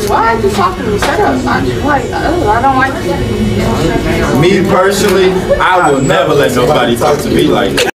why are you talking to me? Shut up. I don't like you. Me personally, I will never let nobody talk to me like that.